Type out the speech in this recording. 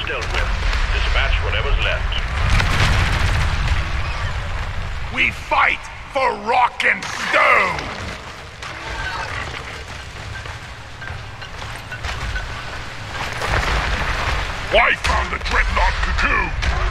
dealt with. Dispatch whatever's left. We fight for rock and stone! I found the Dreadnought cocoon!